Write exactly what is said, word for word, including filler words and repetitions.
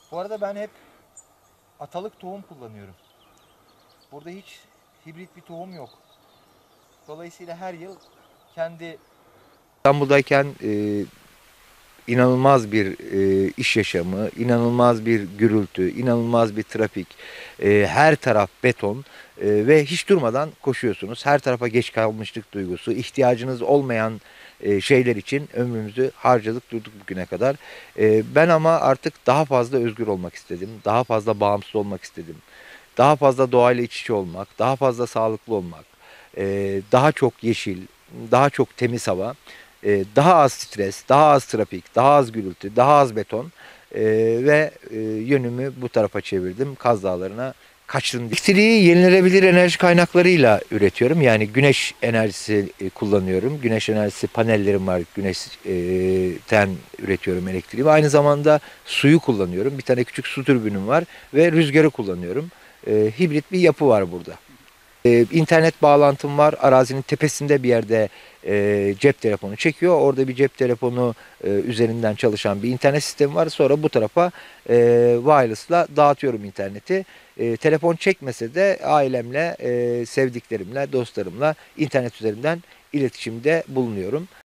Bu arada ben hep atalık tohum kullanıyorum. Burada hiç hibrit bir tohum yok. Dolayısıyla her yıl kendi İstanbul'dayken e, inanılmaz bir e, iş yaşamı, inanılmaz bir gürültü, inanılmaz bir trafik, e, her taraf beton e, ve hiç durmadan koşuyorsunuz. Her tarafa geç kalmışlık duygusu, ihtiyacınız olmayan e, şeyler için ömrümüzü harcadık durduk bugüne kadar. E, ben ama artık daha fazla özgür olmak istedim, daha fazla bağımsız olmak istedim. Daha fazla doğayla iç içe olmak, daha fazla sağlıklı olmak, e, daha çok yeşil, daha çok temiz hava, e, daha az stres, daha az trafik, daha az gürültü, daha az beton e, ve e, yönümü bu tarafa çevirdim. Kaz Dağları'na kaçtım. Elektriği yenilenebilir enerji kaynaklarıyla üretiyorum. Yani güneş enerjisi e, kullanıyorum. Güneş enerjisi panellerim var. Güneşten üretiyorum elektriği. Aynı zamanda suyu kullanıyorum. Bir tane küçük su türbünüm var ve rüzgarı kullanıyorum. E, hibrit bir yapı var burada. E, internet bağlantım var. Arazinin tepesinde bir yerde e, cep telefonu çekiyor. Orada bir cep telefonu e, üzerinden çalışan bir internet sistemi var. Sonra bu tarafa e, wireless'la dağıtıyorum interneti. E, telefon çekmese de ailemle, e, sevdiklerimle, dostlarımla internet üzerinden iletişimde bulunuyorum.